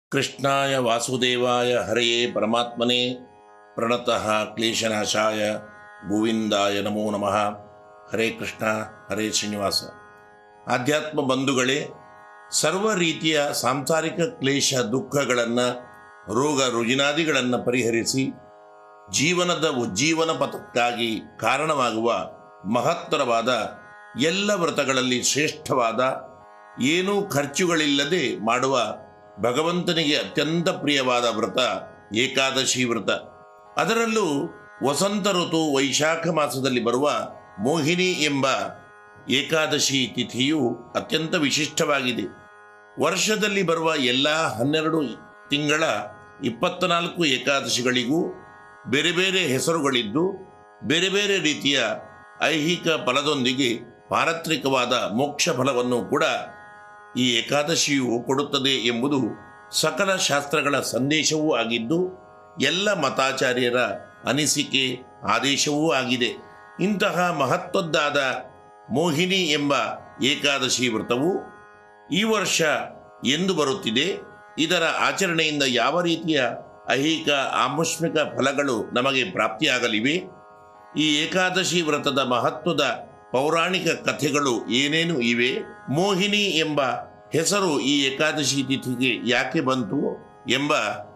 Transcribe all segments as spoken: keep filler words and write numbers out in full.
कृष्णाय वासुदेवाय हरये परमात्मने प्रणतः क्लेशनाशाय गोविंदाय नमो नमः। हरे कृष्ण हरे ಶ್ರೀನಿವಾಸ। ಆಧ್ಯಾತ್ಮ ಬಂಧುಗಳೇ, ಸರ್ವ ರೀತಿಯ ಸಾಂಸಾರಿಕ ಕ್ಲೇಶ ದುಃಖಗಳನ್ನು, ರೋಗ ರುಜಿನಾದಿಗಳನ್ನು ಪರಿಹರಿಸಿ ಜೀವನದ ಉಜ್ಜೀವನ ಪಥಕ್ಕಾಗಿ ಕಾರಣವಾಗುವ ಮಹತ್ತರವಾದ ಎಲ್ಲ ವ್ರತಗಳಲ್ಲಿ ಶ್ರೇಷ್ಠವಾದ, ಏನೂ ಖರ್ಚುಗಳಿಲ್ಲದೆ ಮಾಡುವ ಭಗವಂತನಿಗೆ ಅತ್ಯಂತ ಪ್ರಿಯವಾದ ವ್ರತ ಏಕಾದಶಿ ವ್ರತ. ಅದರಲ್ಲೂ ವಸಂತ ಋತು ವೈಶಾಖ ಮಾಸದಲ್ಲಿ ಬರುವ ಮೋಹಿನಿ ಎಂಬ ಏಕಾದಶಿ ತಿಥಿಯು ಅತ್ಯಂತ ವಿಶಿಷ್ಟವಾಗಿದೆ. ವರ್ಷದಲ್ಲಿ ಬರುವ ಎಲ್ಲ ಹನ್ನೆರಡು ತಿಂಗಳ ಇಪ್ಪತ್ನಾಲ್ಕು ಏಕಾದಶಿಗಳಿಗೂ ಬೇರೆ ಬೇರೆ ಹೆಸರುಗಳಿದ್ದು, ಬೇರೆ ಬೇರೆ ರೀತಿಯ ಐಹಿಕ ಫಲದೊಂದಿಗೆ ಪಾರತ್ರಿಕವಾದ ಮೋಕ್ಷ ಫಲವನ್ನು ಕೂಡ ಈ ಏಕಾದಶಿಯು ಕೊಡುತ್ತದೆ ಎಂಬುದು ಸಕಲ ಶಾಸ್ತ್ರಗಳ ಸಂದೇಶವೂ ಆಗಿದ್ದು, ಎಲ್ಲ ಮತಾಚಾರ್ಯರ ಅನಿಸಿಕೆ ಆದೇಶವೂ ಆಗಿದೆ. ಇಂತಹ ಮಹತ್ವದ್ದಾದ ಮೋಹಿನಿ ಎಂಬ ಏಕಾದಶಿ ವ್ರತವು ಈ ವರ್ಷ ಎಂದು ಬರುತ್ತಿದೆ. ಇದರ ಆಚರಣೆಯಿಂದ ಯಾವ ರೀತಿಯ ಐಹಿಕ ಆಮುಷ್ಮಿಕ ಫಲಗಳು ನಮಗೆ ಪ್ರಾಪ್ತಿಯಾಗಲಿವೆ, ಈ ಏಕಾದಶಿ ವ್ರತದ ಮಹತ್ವದ ಪೌರಾಣಿಕ ಕಥೆಗಳು ಏನೇನು ಇವೆ, ಮೋಹಿನಿ ಎಂಬ ಹೆಸರು ಈ ಏಕಾದಶಿ ತಿಥಿಗೆ ಯಾಕೆ ಬಂತು ಎಂಬ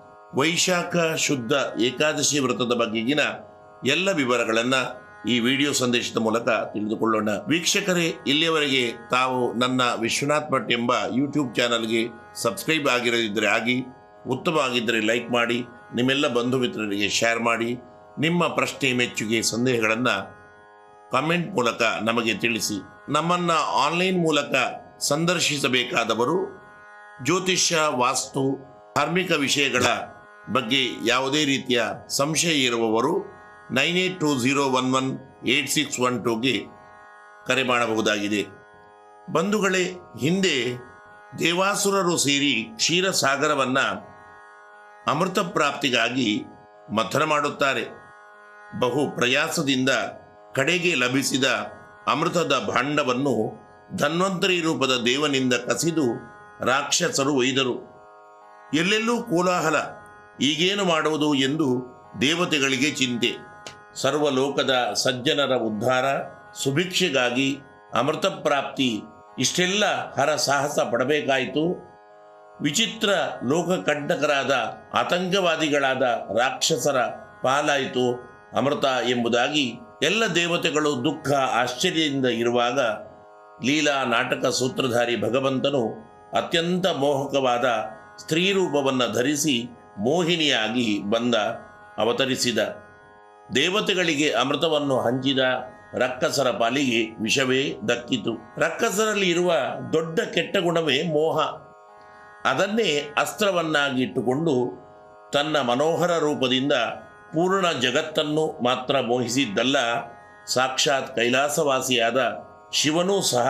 ವೈಶಾಖ ಶುದ್ಧ ಏಕಾದಶಿ ವ್ರತದ ಬಗೆಗಿನ ಎಲ್ಲ ವಿವರಗಳನ್ನು ಈ ವಿಡಿಯೋ ಸಂದೇಶದ ಮೂಲಕ ತಿಳಿದುಕೊಳ್ಳೋಣ. ವೀಕ್ಷಕರೇ, ಇಲ್ಲಿಯವರೆಗೆ ತಾವು ನನ್ನ ವಿಶ್ವನಾಥ್ ಭಟ್ ಎಂಬ ಯೂಟ್ಯೂಬ್ ಚಾನಲ್ಗೆ ಸಬ್ಸ್ಕ್ರೈಬ್ ಆಗಿರದಿದ್ದರೆ ಆಗಿ, ಉತ್ತಮವಾಗಿದ್ದರೆ ಲೈಕ್ ಮಾಡಿ, ನಿಮ್ಮೆಲ್ಲ ಬಂಧು ಮಿತ್ರರಿಗೆ ಶೇರ್ ಮಾಡಿ, ನಿಮ್ಮ ಪ್ರಶ್ನೆ ಮೆಚ್ಚುಗೆ ಸಂದೇಹಗಳನ್ನು ಕಾಮೆಂಟ್ ಮೂಲಕ ನಮಗೆ ತಿಳಿಸಿ. ನಮ್ಮನ್ನು ಆನ್ಲೈನ್ ಮೂಲಕ ಸಂದರ್ಶಿಸಬೇಕಾದವರು, ಜ್ಯೋತಿಷ್ಯ, ವಾಸ್ತು, ಧಾರ್ಮಿಕ ವಿಷಯಗಳ ಬಗ್ಗೆ ಯಾವುದೇ ರೀತಿಯ ಸಂಶಯ ಇರುವವರು nine eight two zero one one eight six one ಟೂಗೆ ಕರೆ ಮಾಡಬಹುದಾಗಿದೆ. ಬಂಧುಗಳೇ, ಹಿಂದೆ ದೇವಾಸುರರು ಸೇರಿ ಕ್ಷೀರಸಾಗರವನ್ನು ಅಮೃತ ಪ್ರಾಪ್ತಿಗಾಗಿ ಮಥನ ಮಾಡುತ್ತಾರೆ. ಬಹು ಪ್ರಯಾಸದಿಂದ ಕಡೆಗೆ ಲಭಿಸಿದ ಅಮೃತದ ಭಾಂಡವನ್ನು ಧನ್ವಂತರಿ ರೂಪದ ದೇವನಿಂದ ಕಸಿದು ರಾಕ್ಷಸರು ಒಯ್ದರು. ಎಲ್ಲೆಲ್ಲೂ ಕೋಲಾಹಲ. ಈಗೇನು ಮಾಡುವುದು ಎಂದು ದೇವತೆಗಳಿಗೆ ಚಿಂತೆ. ಸರ್ವಲೋಕದ ಸಜ್ಜನರ ಉದ್ಧಾರ, ಸುಭಿಕ್ಷೆಗಾಗಿ ಅಮೃತ ಪ್ರಾಪ್ತಿ, ಇಷ್ಟೆಲ್ಲ ಹರ ಸಾಹಸ ಪಡಬೇಕಾಯಿತು. ವಿಚಿತ್ರ ಲೋಕಕಂಟಕರಾದ ಆತಂಕವಾದಿಗಳಾದ ರಾಕ್ಷಸರ ಪಾಲಾಯಿತು ಅಮೃತ ಎಂಬುದಾಗಿ ಎಲ್ಲ ದೇವತೆಗಳು ದುಃಖ ಆಶ್ಚರ್ಯದಿಂದ ಇರುವಾಗ, ಲೀಲಾ ನಾಟಕ ಸೂತ್ರಧಾರಿ ಭಗವಂತನು ಅತ್ಯಂತ ಮೋಹಕವಾದ ಸ್ತ್ರೀ ರೂಪವನ್ನು ಧರಿಸಿ ಮೋಹಿನಿಯಾಗಿ ಬಂದ ಅವತರಿಸಿದ. ದೇವತೆಗಳಿಗೆ ಅಮೃತವನ್ನು ಹಂಚಿದ ರಕ್ಕಸರ ಪಾಲಿಗೆ ವಿಷವೇ ದಕ್ಕಿತು. ರಕ್ಕಸರಲ್ಲಿ ಇರುವ ದೊಡ್ಡ ಕೆಟ್ಟ ಗುಣವೇ ಮೋಹ. ಅದನ್ನೇ ಅಸ್ತ್ರವನ್ನಾಗಿಟ್ಟುಕೊಂಡು ತನ್ನ ಮನೋಹರ ರೂಪದಿಂದ ಪೂರ್ಣ ಜಗತ್ತನ್ನು ಮಾತ್ರ ಮೋಹಿಸಿದ್ದಲ್ಲ, ಸಾಕ್ಷಾತ್ ಕೈಲಾಸವಾಸಿಯಾದ ಶಿವನೂ ಸಹ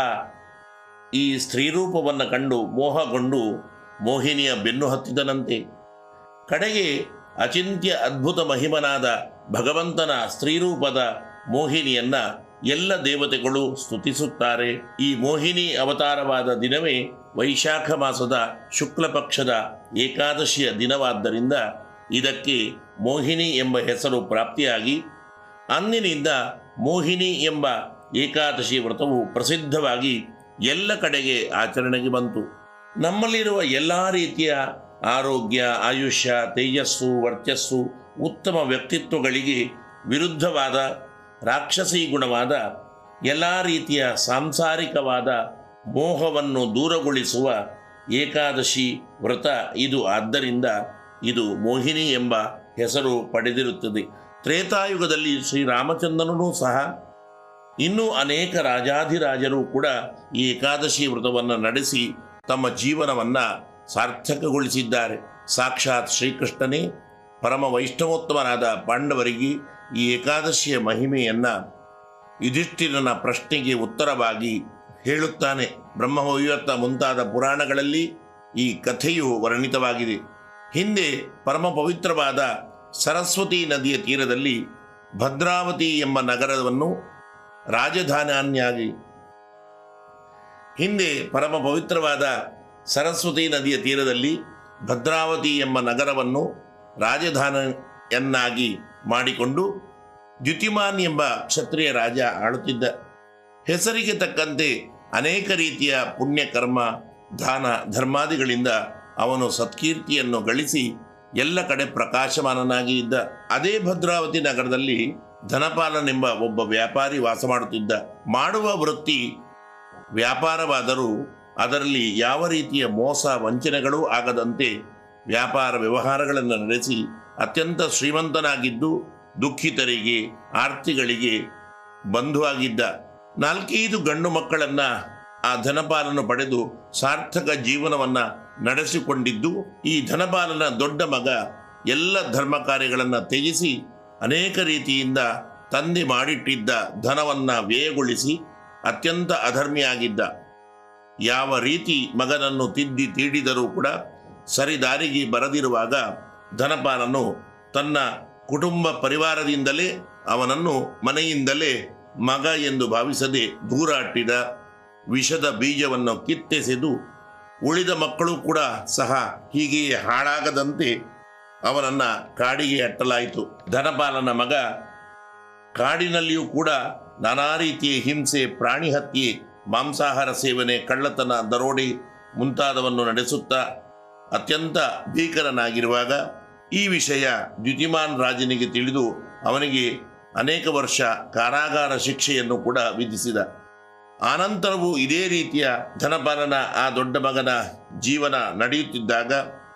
ಈ ಸ್ತ್ರೀರೂಪವನ್ನು ಕಂಡು ಮೋಹಗೊಂಡು ಮೋಹಿನಿಯ ಬೆನ್ನು ಹತ್ತಿದನಂತೆ. ಕಡೆಗೆ ಅಚಿಂತ್ಯ ಅದ್ಭುತ ಮಹಿಮನಾದ ಭಗವಂತನ ಸ್ತ್ರೀರೂಪದ ಮೋಹಿನಿಯನ್ನ ಎಲ್ಲ ದೇವತೆಗಳು ಸ್ತುತಿಸುತ್ತಾರೆ. ಈ ಮೋಹಿನಿ ಅವತಾರವಾದ ದಿನವೇ ವೈಶಾಖ ಮಾಸದ ಶುಕ್ಲ ಪಕ್ಷದ ಏಕಾದಶಿಯ ದಿನವಾದ್ದರಿಂದ ಇದಕ್ಕೆ ಮೋಹಿನಿ ಎಂಬ ಹೆಸರು ಪ್ರಾಪ್ತಿಯಾಗಿ, ಅಂದಿನಿಂದ ಮೋಹಿನಿ ಎಂಬ ಏಕಾದಶಿ ವ್ರತವು ಪ್ರಸಿದ್ಧವಾಗಿ ಎಲ್ಲ ಕಡೆಗೆ ಆಚರಣೆಗೆ ಬಂತು. ನಮ್ಮಲ್ಲಿರುವ ಎಲ್ಲ ರೀತಿಯ ಆರೋಗ್ಯ, ಆಯುಷ್ಯ, ತೇಜಸ್ಸು, ವರ್ಚಸ್ಸು, ಉತ್ತಮ ವ್ಯಕ್ತಿತ್ವಗಳಿಗೆ ವಿರುದ್ಧವಾದ ರಾಕ್ಷಸಿ ಗುಣವಾದ ಎಲ್ಲ ರೀತಿಯ ಸಾಂಸಾರಿಕವಾದ ಮೋಹವನ್ನು ದೂರಗೊಳಿಸುವ ಏಕಾದಶಿ ವ್ರತ ಇದು. ಆದ್ದರಿಂದ ಇದು ಮೋಹಿನಿ ಎಂಬ ಹೆಸರು ಪಡೆದಿರುತ್ತದೆ. ತ್ರೇತಾಯುಗದಲ್ಲಿ ಶ್ರೀರಾಮಚಂದ್ರನೂ ಸಹ ಇನ್ನೂ ಅನೇಕ ರಾಜಾಧಿರಾಜರು ಕೂಡ ಈ ಏಕಾದಶಿ ವ್ರತವನ್ನು ನಡೆಸಿ ತಮ್ಮ ಜೀವನವನ್ನು ಸಾರ್ಥಕಗೊಳಿಸಿದ್ದಾರೆ. ಸಾಕ್ಷಾತ್ ಶ್ರೀಕೃಷ್ಣನೇ ಪರಮ ವೈಷ್ಣವೋತ್ತಮನಾದ ಪಾಂಡವರಿಗೆ ಈ ಏಕಾದಶಿಯ ಮಹಿಮೆಯನ್ನು ಯುಧಿಷ್ಠಿರನ ಪ್ರಶ್ನೆಗೆ ಉತ್ತರವಾಗಿ ಹೇಳುತ್ತಾನೆ. ಬ್ರಹ್ಮವೈವರ್ತ ಮುಂತಾದ ಪುರಾಣಗಳಲ್ಲಿ ಈ ಕಥೆಯು ವರ್ಣಿತವಾಗಿದೆ. ಹಿಂದೆ ಪರಮ ಪವಿತ್ರವಾದ ಸರಸ್ವತಿ ನದಿಯ ತೀರದಲ್ಲಿ ಭದ್ರಾವತಿ ಎಂಬ ನಗರವನ್ನು ರಾಜಧಾನಿಯಾಗಿ ಹಿಂದೆ ಪರಮ ಪವಿತ್ರವಾದ ಸರಸ್ವತಿ ನದಿಯ ತೀರದಲ್ಲಿ ಭದ್ರಾವತಿ ಎಂಬ ನಗರವನ್ನು ರಾಜಧಾನಿಯನ್ನಾಗಿ ಮಾಡಿಕೊಂಡು ದ್ಯುತಿಮಾನ್ ಎಂಬ ಕ್ಷತ್ರಿಯ ರಾಜ ಆಳುತ್ತಿದ್ದ. ಹೆಸರಿಗೆ ತಕ್ಕಂತೆ ಅನೇಕ ರೀತಿಯ ಪುಣ್ಯಕರ್ಮ ದಾನ ಧರ್ಮಾದಿಗಳಿಂದ ಅವನು ಸತ್ಕೀರ್ತಿಯನ್ನು ಗಳಿಸಿ ಎಲ್ಲ ಕಡೆ ಪ್ರಕಾಶಮಾನನಾಗಿ ಇದ್ದ. ಅದೇ ಭದ್ರಾವತಿ ನಗರದಲ್ಲಿ ಧನಪಾಲನೆಂಬ ಒಬ್ಬ ವ್ಯಾಪಾರಿ ವಾಸ ಮಾಡುತ್ತಿದ್ದ. ಮಾಡುವ ವೃತ್ತಿ ವ್ಯಾಪಾರವಾದರೂ ಅದರಲ್ಲಿ ಯಾವ ರೀತಿಯ ಮೋಸ ವಂಚನೆಗಳೂ ಆಗದಂತೆ ವ್ಯಾಪಾರ ವ್ಯವಹಾರಗಳನ್ನು ನಡೆಸಿ ಅತ್ಯಂತ ಶ್ರೀಮಂತನಾಗಿದ್ದು ದುಃಖಿತರಿಗೆ ಆರ್ತಿಗಳಿಗೆ ಬಂಧುವಾಗಿದ್ದ. ನಾಲ್ಕೈದು ಗಂಡು ಮಕ್ಕಳನ್ನು ಆ ಧನಪಾಲನು ಪಡೆದು ಸಾರ್ಥಕ ಜೀವನವನ್ನು ನಡೆಸಿಕೊಂಡಿದ್ದು. ಈ ಧನಪಾಲನ ದೊಡ್ಡ ಮಗ ಎಲ್ಲ ಧರ್ಮ ಕಾರ್ಯಗಳನ್ನು ತ್ಯಜಿಸಿ ಅನೇಕ ರೀತಿಯಿಂದ ತಂದೆ ಮಾಡಿಟ್ಟಿದ್ದ ಧನವನ್ನು ವ್ಯಯಗೊಳಿಸಿ ಅತ್ಯಂತ ಅಧರ್ಮಿಯಾಗಿದ್ದ. ಯಾವ ರೀತಿ ಮಗನನ್ನು ತಿದ್ದಿ ತೀಡಿದರೂ ಕೂಡ ಸರಿದಾರಿಗೆ ಬರದಿರುವಾಗ ಧನಪಾಲನು ತನ್ನ ಕುಟುಂಬ ಪರಿವಾರದಿಂದಲೇ ಅವನನ್ನು ಮನೆಯಿಂದಲೇ ಮಗ ಎಂದು ಭಾವಿಸದೆ ದೂರ ಅಟ್ಟಿದ. ವಿಷದ ಬೀಜವನ್ನು ಕಿತ್ತೆಸೆದು ಉಳಿದ ಮಕ್ಕಳು ಕೂಡ ಸಹ ಹೀಗೆಯೇ ಹಾಳಾಗದಂತೆ ಅವನನ್ನು ಕಾಡಿಗೆ ಅಟ್ಟಲಾಯಿತು. ಧನಪಾಲನ ಮಗ ಕಾಡಿನಲ್ಲಿಯೂ ಕೂಡ ನಾನಾ ರೀತಿಯ ಹಿಂಸೆ, ಪ್ರಾಣಿ ಹತ್ಯೆ, ಮಾಂಸಾಹಾರ ಸೇವನೆ, ಕಳ್ಳತನ, ದರೋಡೆ ಮುಂತಾದವನ್ನು ನಡೆಸುತ್ತಾ ಅತ್ಯಂತ ಭೀಕರನಾಗಿರುವಾಗ ಈ ವಿಷಯ ದ್ಯುತಿಮಾನ್ ರಾಜನಿಗೆ ತಿಳಿದು ಅವನಿಗೆ ಅನೇಕ ವರ್ಷ ಕಾರಾಗಾರ ಶಿಕ್ಷೆಯನ್ನು ಕೂಡ ವಿಧಿಸಿದ. ಆನಂತರವೂ ಇದೇ ರೀತಿಯ ಧನಪಾಲನ ಆ ದೊಡ್ಡ ಮಗನ ಜೀವನ ನಡೆಯುತ್ತಿದ್ದಾಗ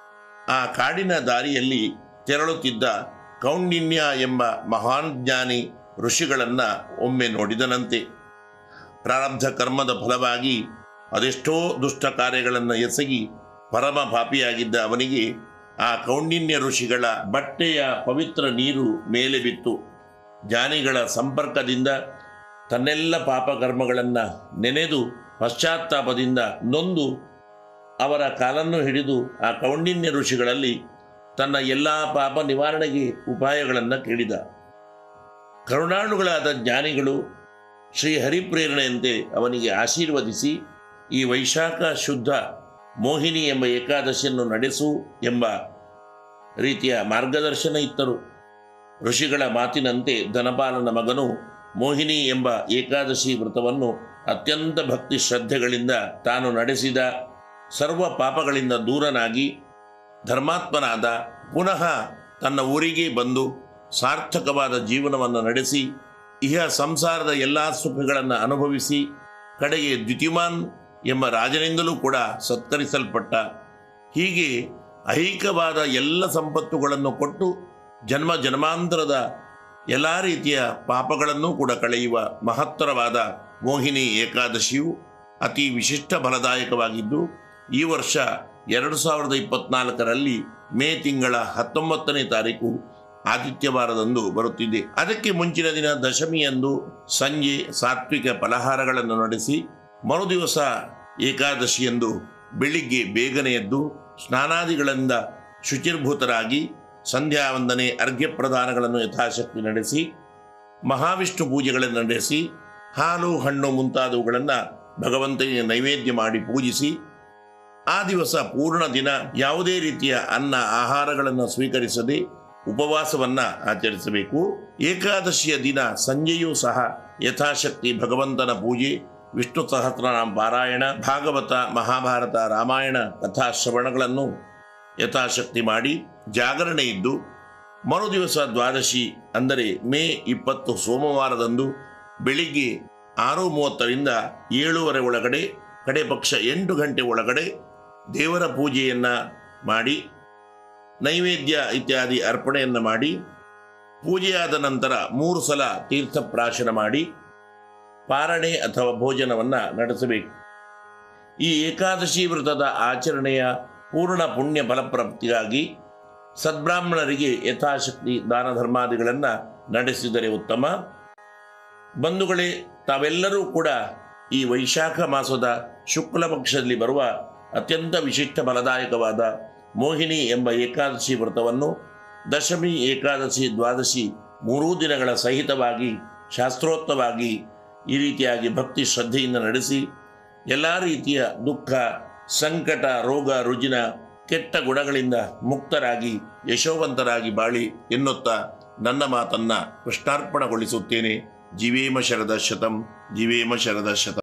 ಆ ಕಾಡಿನ ದಾರಿಯಲ್ಲಿ ತೆರಳುತ್ತಿದ್ದ ಕೌಂಡಿನ್ಯ ಎಂಬ ಮಹಾನ್ ಜ್ಞಾನಿ ಋಷಿಗಳನ್ನು ಒಮ್ಮೆ ನೋಡಿದನಂತೆ. ಪ್ರಾರಬ್ಧ ಕರ್ಮದ ಫಲವಾಗಿ ಅದೆಷ್ಟೋ ದುಷ್ಟ ಕಾರ್ಯಗಳನ್ನು ಎಸಗಿ ಪರಮ ಪಾಪಿಯಾಗಿದ್ದ ಅವನಿಗೆ ಆ ಕೌಂಡಿನ್ಯ ಋಷಿಗಳ ಬಟ್ಟೆಯ ಪವಿತ್ರ ನೀರು ಮೇಲೆ ಬಿತ್ತು. ಜ್ಞಾನಿಗಳ ಸಂಪರ್ಕದಿಂದ ತನ್ನೆಲ್ಲ ಪಾಪಕರ್ಮಗಳನ್ನು ನೆನೆದು ಪಶ್ಚಾತ್ತಾಪದಿಂದ ನೊಂದು ಅವರ ಕಾಲನ್ನು ಹಿಡಿದು ಆ ಕೌಂಡಿನ್ಯ ಋಷಿಗಳಲ್ಲಿ ತನ್ನ ಎಲ್ಲ ಪಾಪ ನಿವಾರಣೆಗೆ ಉಪಾಯಗಳನ್ನು ಕೇಳಿದ. ಕರುಣಾಳುಗಳಾದ ಜ್ಞಾನಿಗಳು ಶ್ರೀ ಹರಿಪ್ರೇರಣೆಯಂತೆ ಅವನಿಗೆ ಆಶೀರ್ವದಿಸಿ ಈ ವೈಶಾಖ ಶುದ್ಧ ಮೋಹಿನಿ ಎಂಬ ಏಕಾದಶಿಯನ್ನು ನಡೆಸು ಎಂಬ ರೀತಿಯ ಮಾರ್ಗದರ್ಶನ ಇತ್ತರು. ಋಷಿಗಳ ಮಾತಿನಂತೆ ಧನಪಾಲನ ಮಗನು ಮೋಹಿನಿ ಎಂಬ ಏಕಾದಶಿ ವ್ರತವನ್ನು ಅತ್ಯಂತ ಭಕ್ತಿ ಶ್ರದ್ಧೆಗಳಿಂದ ತಾನು ನಡೆಸಿದ. ಸರ್ವ ಪಾಪಗಳಿಂದ ದೂರನಾಗಿ ಧರ್ಮಾತ್ಮನಾದ. ಪುನಃ ತನ್ನ ಊರಿಗೆ ಬಂದು ಸಾರ್ಥಕವಾದ ಜೀವನವನ್ನು ನಡೆಸಿ ಇಹ ಸಂಸಾರದ ಎಲ್ಲ ಸುಖಗಳನ್ನು ಅನುಭವಿಸಿ ಕಡೆಗೆ ದ್ಯುತಿಮಾನ್ ಎಂಬ ರಾಜನಿಂದಲೂ ಕೂಡ ಸತ್ಕರಿಸಲ್ಪಟ್ಟ. ಹೀಗೆ ಐಹಿಕವಾದ ಎಲ್ಲ ಸಂಪತ್ತುಗಳನ್ನು ಕೊಟ್ಟು ಜನ್ಮ ಜನ್ಮಾಂತರದ ಎಲ್ಲ ರೀತಿಯ ಪಾಪಗಳನ್ನೂ ಕೂಡ ಕಳೆಯುವ ಮಹತ್ತರವಾದ ಮೋಹಿನಿ ಏಕಾದಶಿಯು ಅತಿ ವಿಶಿಷ್ಟ ಫಲದಾಯಕವಾಗಿದ್ದು ಈ ವರ್ಷ ಎರಡು ಸಾವಿರದ ಇಪ್ಪತ್ನಾಲ್ಕರಲ್ಲಿ ಮೇ ತಿಂಗಳ ಹತ್ತೊಂಬತ್ತನೇ ತಾರೀಕು ಆದಿತ್ಯವಾರದಂದು ಬರುತ್ತಿದೆ. ಅದಕ್ಕೆ ಮುಂಚಿನ ದಿನ ದಶಮಿಯಂದು ಸಂಜೆ ಸಾತ್ವಿಕ ಫಲಹಾರಗಳನ್ನು ನಡೆಸಿ ಮರುದಿವಸ ಏಕಾದಶಿಯಂದು ಬೆಳಿಗ್ಗೆ ಬೇಗನೆ ಎದ್ದು ಸ್ನಾನಾದಿಗಳಿಂದ ಶುಚಿರ್ಭೂತರಾಗಿ ಸಂಧ್ಯಾ ವಂದನೆ ಅರ್ಘ್ಯ ಪ್ರದಾನಗಳನ್ನು ಯಥಾಶಕ್ತಿ ನಡೆಸಿ ಮಹಾವಿಷ್ಣು ಪೂಜೆಗಳನ್ನು ನಡೆಸಿ ಹಾಲು ಹಣ್ಣು ಮುಂತಾದವುಗಳನ್ನು ಭಗವಂತನಿಗೆ ನೈವೇದ್ಯ ಮಾಡಿ ಪೂಜಿಸಿ ಆ ದಿವಸ ಪೂರ್ಣ ದಿನ ಯಾವುದೇ ರೀತಿಯ ಅನ್ನ ಆಹಾರಗಳನ್ನು ಸ್ವೀಕರಿಸದೆ ಉಪವಾಸವನ್ನು ಆಚರಿಸಬೇಕು. ಏಕಾದಶಿಯ ದಿನ ಸಂಜೆಯೂ ಸಹ ಯಥಾಶಕ್ತಿ ಭಗವಂತನ ಪೂಜೆ, ವಿಷ್ಣು ಸಹಸ್ರನಾಮ ಪಾರಾಯಣ, ಭಾಗವತ, ಮಹಾಭಾರತ, ರಾಮಾಯಣ ಕಥಾ ಶ್ರವಣಗಳನ್ನು ಯಥಾಶಕ್ತಿ ಮಾಡಿ ಜಾಗರಣೆ ಇದ್ದು ಮರುದಿವಸ ದ್ವಾದಶಿ ಅಂದರೆ ಮೇ ಇಪ್ಪತ್ತು ಸೋಮವಾರದಂದು ಬೆಳಿಗ್ಗೆ ಆರು ಮೂವತ್ತರಿಂದ ಏಳೂವರೆ ಒಳಗಡೆ ಕಡೆ ಪಕ್ಷ ಎಂಟು ಗಂಟೆ ಒಳಗಡೆ ದೇವರ ಪೂಜೆಯನ್ನು ಮಾಡಿ ನೈವೇದ್ಯ ಇತ್ಯಾದಿ ಅರ್ಪಣೆಯನ್ನು ಮಾಡಿ ಪೂಜೆಯಾದ ನಂತರ ಮೂರು ಸಲ ತೀರ್ಥಪ್ರಾಶನ ಮಾಡಿ ಪಾರಣೆ ಅಥವಾ ಭೋಜನವನ್ನು ನಡೆಸಬೇಕು. ಈ ಏಕಾದಶಿ ವ್ರತದ ಆಚರಣೆಯ ಪೂರ್ಣ ಪುಣ್ಯ ಫಲಪ್ರಾಪ್ತಿಗಾಗಿ ಸದ್ಬ್ರಾಹ್ಮಣರಿಗೆ ಯಥಾಶಕ್ತಿ ದಾನ ಧರ್ಮಾದಿಗಳನ್ನು ನಡೆಸಿದರೆ ಉತ್ತಮ. ಬಂಧುಗಳೇ, ತಾವೆಲ್ಲರೂ ಕೂಡ ಈ ವೈಶಾಖ ಮಾಸದ ಶುಕ್ಲ ಪಕ್ಷದಲ್ಲಿ ಬರುವ ಅತ್ಯಂತ ವಿಶಿಷ್ಟ ಫಲದಾಯಕವಾದ ಮೋಹಿನಿ ಎಂಬ ಏಕಾದಶಿ ವ್ರತವನ್ನು ದಶಮಿ, ಏಕಾದಶಿ, ದ್ವಾದಶಿ ಮೂರೂ ದಿನಗಳ ಸಹಿತವಾಗಿ ಶಾಸ್ತ್ರೋಕ್ತವಾಗಿ ಈ ರೀತಿಯಾಗಿ ಭಕ್ತಿ ಶ್ರದ್ಧೆಯಿಂದ ನಡೆಸಿ ಎಲ್ಲ ರೀತಿಯ ದುಃಖ, ಸಂಕಟ, ರೋಗ ರುಜಿನ ಕೆಟ್ಟ ಗುಣಗಳಿಂದ ಮುಕ್ತರಾಗಿ ಯಶೋವಂತರಾಗಿ ಬಾಳಿ ಎನ್ನುತ್ತಾ ನನ್ನ ಮಾತನ್ನು ಕೃಷ್ಣಾರ್ಪಣಗೊಳಿಸುತ್ತೇನೆ. ಜೀವೇಮ ಶರದ ಶತಂ, ಜೀವೇಮ ಶರದ ಶತಂ.